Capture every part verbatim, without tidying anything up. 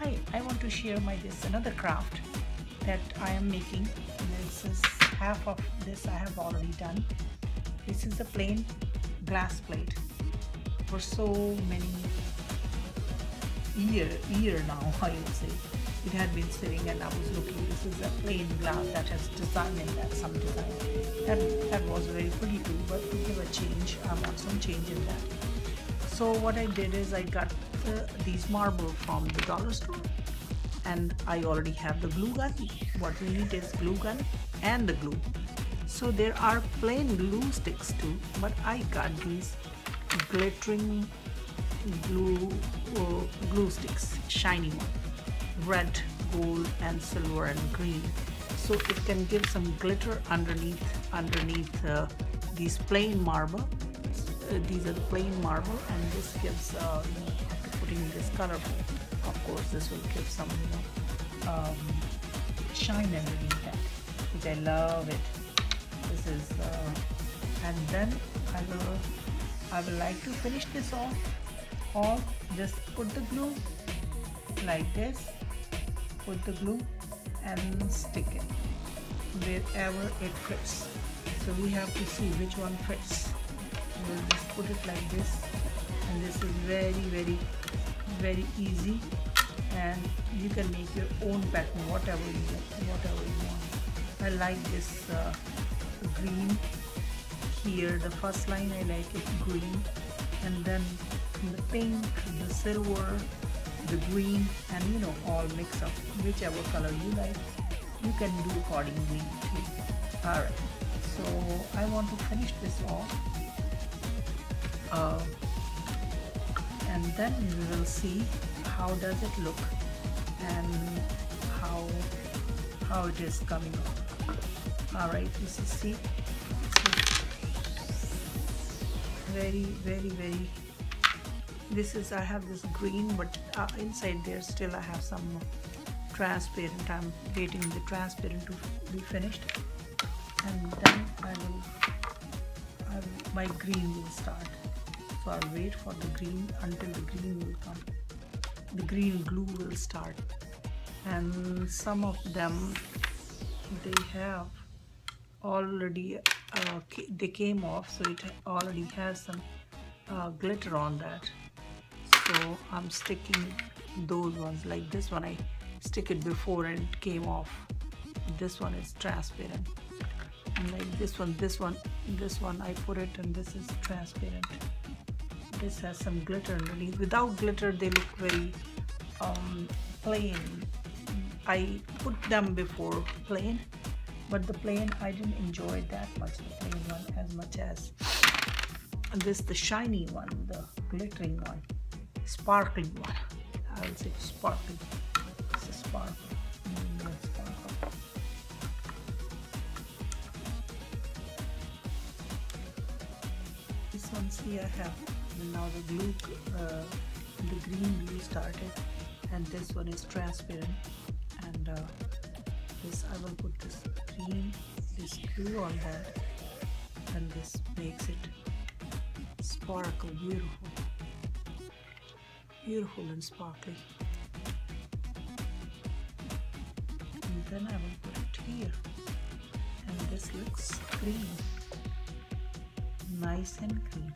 Hi, I want to share my this another craft that I am making. This is half of this I have already done. This is a plain glass plate. For so many year year now, I would say, it had been sitting and I was looking. This is a plain glass that has design in that, some design. That that was very pretty too, but to give a change, I want some change in that. So what I did is I got uh, these marble from the dollar store, and I already have the glue gun. What we need is glue gun and the glue. So there are plain glue sticks too, but I got these glittering glue uh, glue sticks, shiny one, red, gold, and silver and green. So it can give some glitter underneath underneath uh, these plain marble. Uh, these are the plain marble, and this gives uh, you know, after putting this color, of course this will give some you know um, shine underneath that, which I love it. This is uh, and then I will I will like to finish this off, or just put the glue like this, put the glue and stick it wherever it fits. So we have to see which one fits. We'll just put it like this, and this is very very very easy, and you can make your own pattern, whatever you want, whatever you want. I like this uh, green here, the first line I like it green, and then the pink, the silver, the green, and you know all mix up, whichever color you like you can do accordingly too. Alright, so I want to finish this off, uh, and then we will see how does it look and how how it is coming up. Alright, this is see, very very very this is I have this green, but uh, inside there still I have some transparent. I'm waiting the transparent to be finished, and then I will, I will my green will start. So I'll wait for the green until the green will come. The green glue will start, and some of them they have already uh, they came off, so it already has some uh, glitter on that. So I'm sticking those ones, like this one I stick it before and it came off. This one is transparent, and like this one this one this one I put it, and this is transparent. This has some glitter underneath. Without glitter they look very um, plain. I put them before plain, but the plain I didn't enjoy that much, the plain one, as much as this, the shiny one, the glittering one, sparkling one. I will say sparkling. It's a sparkle. Mm, yeah, sparkle. This one, see, I have now the glue, uh, the green glue started, and this one is transparent, and uh, this I will put this green, this glue on that, and this makes it sparkle, beautiful, beautiful and sparkly. And then I will put it here, and this looks green, nice and green.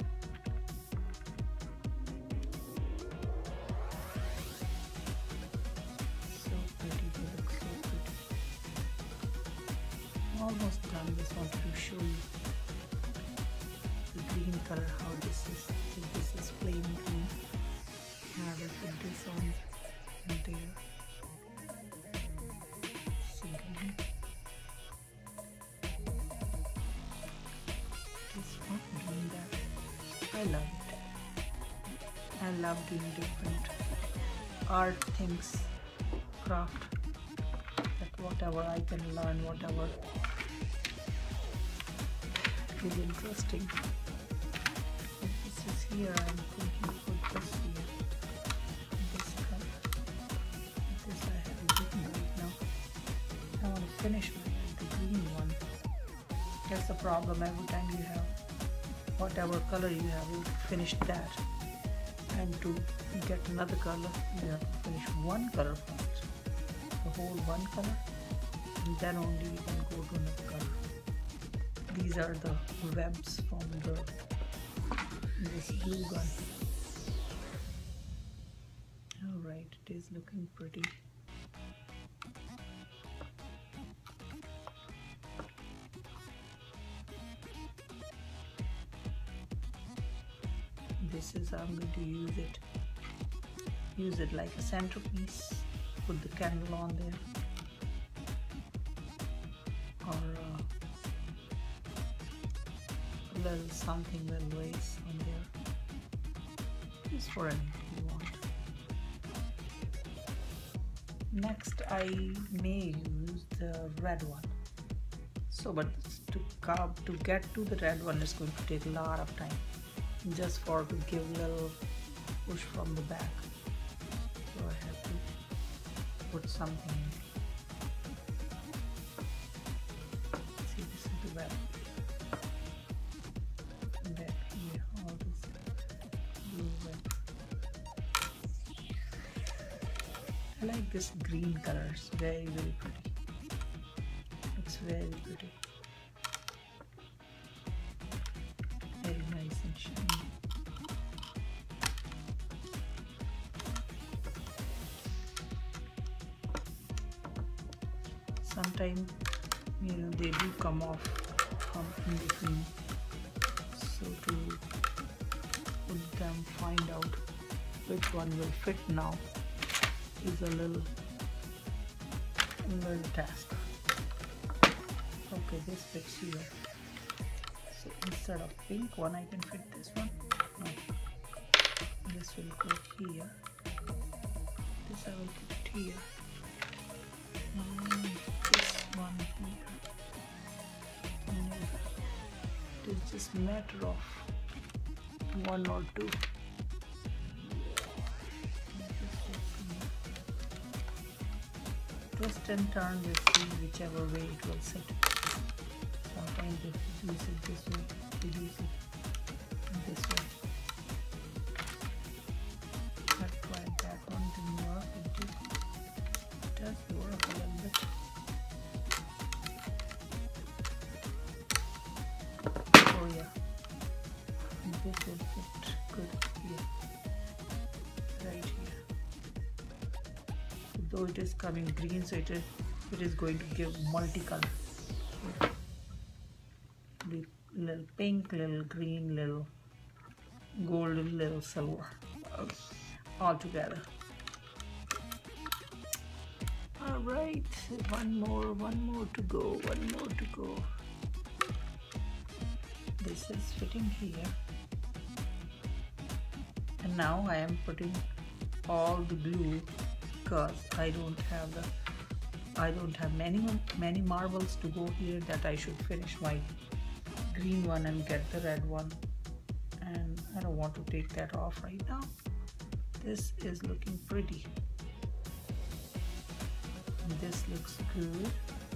So pretty, they look so pretty. Almost done. Just wanted to show you the green color, how this is. So this is plain green. Now I will put this on and there. So green. This one, doing that. I love it. I love doing different art things, craft, that whatever I can learn, whatever is interesting. If this is here, I'm thinking to put this here, this color. This I have it written right now. I want to finish with the green one. That's the problem, every time you have whatever color you have, you finish that. and to get another color you have to finish one color first, the whole one color, and then only you can go to another color. These are the webs from the this glue gun. Alright, it is looking pretty. This is how I'm going to use it. Use it like a centerpiece. Put the candle on there, or uh, a little something, little lace on there. Just for anything you want. Next, I may use the red one. So, but to carve, to get to the red one is going to take a lot of time. Just for to give a little push from the back. So I have to put something in. See, this is the web. And then here, all this blue web. I like this green color. It's very, very pretty. It's very pretty. Very nice and shiny. Sometimes, you know, they do come off from in between. So to put them, find out which one will fit now is a little, a little task. Okay, this fits here. So instead of pink one, I can fit this one. No. This will go here. This I will put here. And this one here. And it is just a matter of one or two. Twist and turn, we'll see whichever way it will sit. Sometimes if you use it this way, you use it this way. I tried that one, didn't work. It did. It does work a little bit. Oh yeah, this will fit good here, right here. Though it is coming green, so it is, it is going to give multicolor. Little pink, little green, little golden, little silver, all together. All right, one more, one more to go, one more to go. This is fitting here, and now I am putting all the glue because I don't have the, I don't have many many marbles to go here that I should finish my green one and get the red one, and I don't want to take that off right now. This is looking pretty. This looks good.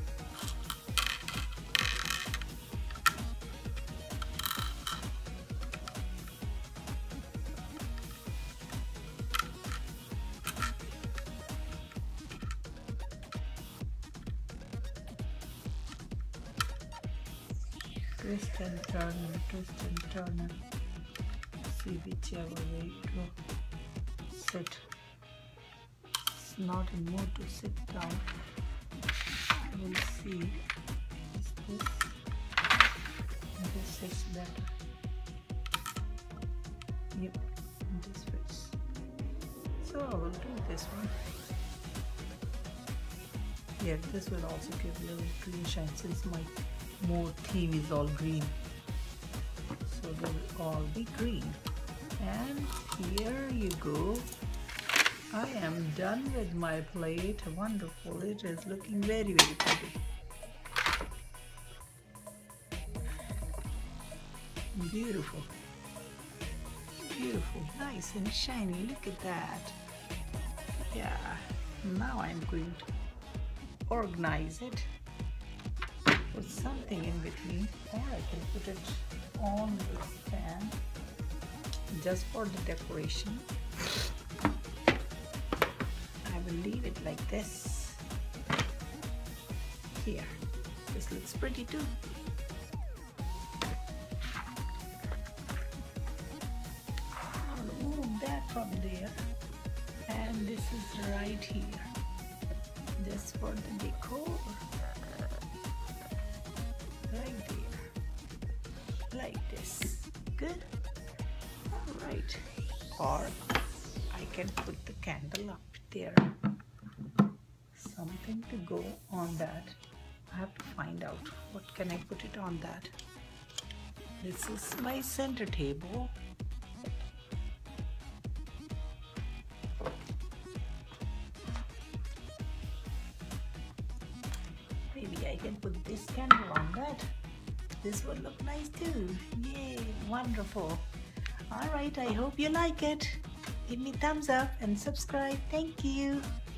Twist and turn and twist and turn and see whichever way it will sit. It's not in mood to sit down. We'll see. Is this? This is better. Yep, this fits. So I will do this one. Yeah, this will also give a little green shine since my more theme is all green, so they will all be green. And here you go. I am done with my plate. Wonderful. It is looking very, very pretty. Beautiful. Beautiful. Nice and shiny. Look at that. Yeah. Now I'm going to organize it. Put something in between, or I can put it on the stand. just for the decoration. I will leave it like this. Here, this looks pretty too. I'll move that from there, and this is right here, just for the decor, right there, like this. Good. All right. Or I can put the candle up there. Something to go on that. I have to find out what can I put it on that. This is my center table. Maybe I can put this candle on that. This would look nice too. Yay, wonderful. Alright, I hope you like it. Give me thumbs up and subscribe. Thank you.